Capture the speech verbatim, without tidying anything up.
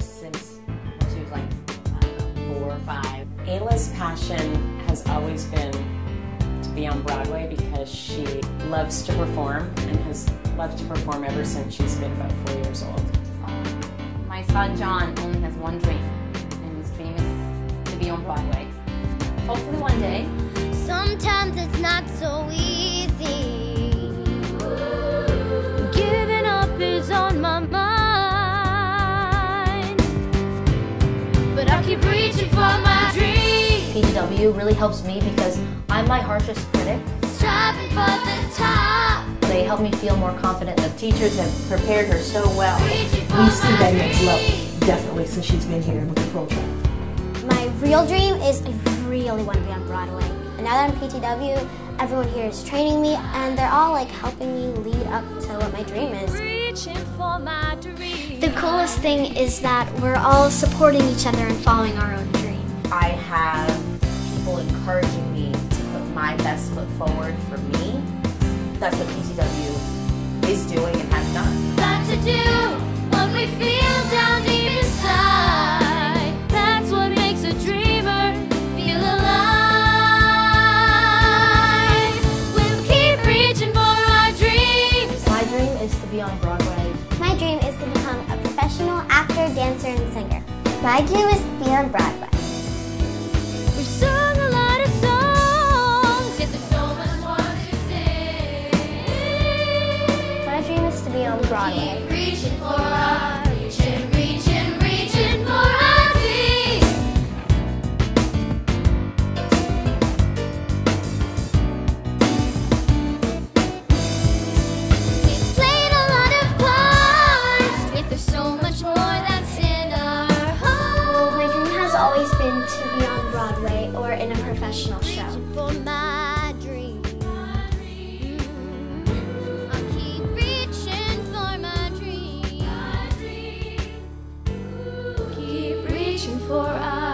since when she was like, I don't know, four or five. Ayla's passion has always been to be on Broadway because she loves to perform and has loved to perform ever since she's been about four years old. My son John only has one dream, and his dream is to be on Broadway. Hopefully one day. Sometimes it's not so easy. Giving up is on my mind, but I keep reaching for my dream. P T W really helps me because I'm my harshest critic. Striving for the top. They help me feel more confident. The teachers have prepared her so well. Reaching for We see my that next dream. level, definitely, since she's been here with the program. My real dream is I really want to be on Broadway. And now that I'm P T W, everyone here is training me, and they're all like helping me lead up to what my dream is. Reaching for my dream. The coolest thing is that we're all supporting each other and following our own dream. I have people encouraging me to put my best foot forward for me. That's what P T W is doing and has done. Got to do what we feel down deep inside. That's what makes a dreamer feel alive. We'll keep reaching for our dreams. My dream is to be on Broadway. My dream is to become a professional actor, dancer, and singer. My dream is to be on Broadway. We've sung a lot of songs, yet there's so much more to sing. My dream is to be on Broadway. Keep reaching for our, reaching, reaching, reaching for our dreams. We've played a lot of parts, yet there's so much more that's in our hearts. My dream has always been to be on Broadway or in a professional show. For my dream, I keep reaching for my dream. Keep reaching for our